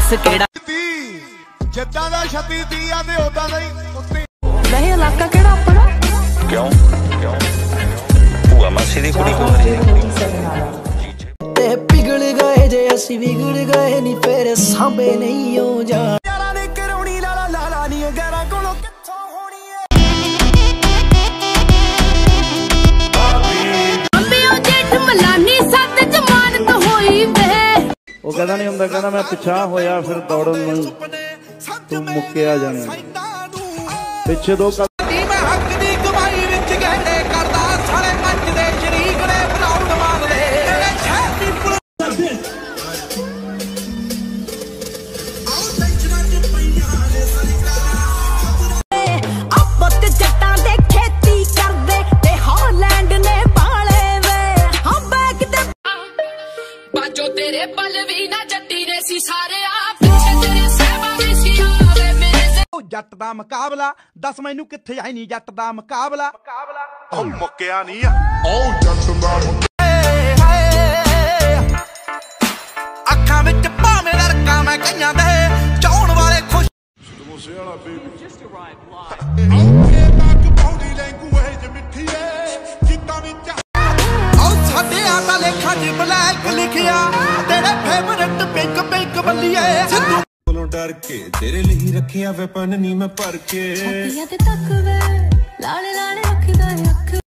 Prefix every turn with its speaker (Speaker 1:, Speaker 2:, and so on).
Speaker 1: ਦੱਸ ਕਿਹੜਾ
Speaker 2: ਜਿੱਦਾਂ ਦਾ 36 30 ਆ ਤੇ ਉਦਾਂ ਦਾ ਹੀ ਉੱਤੇ
Speaker 1: ਨਹੀਂ ਇਲਾਕਾ ਕਿਹੜਾ ਆਪਣਾ
Speaker 3: ਕਿਉਂ ਭੂਆ ਮਾਸੀ ਦੀ ਕੁੜੀ ਕੋਲ
Speaker 4: ਤੇ ਪਿਗਲ ਗਏ ਜੇ ਅਸੀਂ ਵਿਗੜ ਗਏ ਨਹੀਂ ਫੇਰ ਸਾਂਭੇ ਨਹੀਂ ਹੋ ਜਾ ਯਾਰਾਂ ਨੇ ਕਰਾਉਣੀ ਲਾਲਾ ਲਾਲਾ ਨਹੀਂ ਗੈਰਾਂ ਕੋਲੋਂ ਕਿੱਥੋਂ ਹੋਣੀ ਏ
Speaker 1: ਅੰਬਿਓ ਜੇਠ ਮਲਾਨੀ ਸੱਤ ਜਮਾਨਤ ਹੋਈ ਵੇ
Speaker 5: ਉਹ ਕਹਿੰਦਾ ਨਹੀਂ ਹੁੰਦਾ, ਕਹਿੰਦਾ ਮੈਂ ਪਿੱਛਾ ਹੋਇਆ ਫਿਰ ਦੌੜਨ ਨੂੰ ਤੂੰ ਮੁੱਕਿਆ ਜਾਣੀ ਪਿੱਛੇ ਦੋ
Speaker 4: ਮੈਂ ਹੱਕ ਦੀ ਕਮਾਈ ਵਿੱਚ ਗਹਿਣੇ ਕਰਦਾ ਸਾਲੇ ਪੰਜ ਦੇ ਸ਼ਰੀਕ ਨੇ ਬਣਾਉਣ ਮਾਰਦੇ ਤੇਰੇ ਸ਼ਹਿਰ ਦੀ
Speaker 1: ਆਪਤ ਜੱਟਾਂ ਦੇ ਖੇਤੀ ਕਰਦੇ ਤੇ ਹਾਲੈਂਡ ਨੇ ਬਾਲੇ ਵੇ ਹਾਂ ਬੈਗ ਤੇ ਬਾਜੋ ਤੇਰੇ ਪਲ ਵੀ ਨਾ ਜੱਟੀ ਦੇ ਸੀ ਸਾਰੇ ਆ ਪਿੱਛੇ ਤੇਰੇ ਸਹਿਬਾ ਵੀ ਸੀ ਆਵੇ ਮੇਰੇ
Speaker 2: ਜੱਟ ਦਾ ਮੁਕਾਬਲਾ ਦੱਸ ਮੈਨੂੰ ਕਿੱਥੇ ਆਈ ਨਹੀਂ ਜੱਟ ਦਾ ਮੁਕਾਬਲਾ ਉਹ ਮੁੱਕਿਆ ਨਹੀਂ ਆ ਉਹ ਜੱਟ ਦਾ
Speaker 4: ਅੱਖਾਂ ਵਿੱਚ ਭਾਵੇਂ ਰੜਕਾਂ ਮੈਂ ਕਈਆਂ ਦੇ ਚਾਉਣ ਵਾਲੇ ਖੁਸ਼
Speaker 2: ਮੂਸੇ ਵਾਲਾ ਬੇਬੀ ਔਖੇ ਤੱਕ ਬੌਡੀ ਲੈਂਗੁਏਜ ਮਿੱਠੀ ਏ ਜਿੱਦਾਂ ਵਿੱਚ
Speaker 4: ਸਾਡੇ ਆਟਾ ਲੇਖਾਂ 'ਚ ਬਲੈਕ ਲਿਖਿਆ ਤੇਰੇ ਫੇਵਰਟ ਪਿੰਕ ਪਿੰਕ ਬੱਲੀਏ ਸਿੱਧੂ
Speaker 6: ਕੋਲੋਂ ਡਰ ਕੇ ਤੇਰੇ ਲਈ ਰੱਖਿਆ ਵੈਪਨ ਨਹੀਂ ਮੈਂ ਭਰ ਕੇ
Speaker 1: ਤੇ ਤੱਕ ਵੇ ਲਾਲੇ ਲਾਲੇ ਅੱਖ ਦਾ ਅੱਖ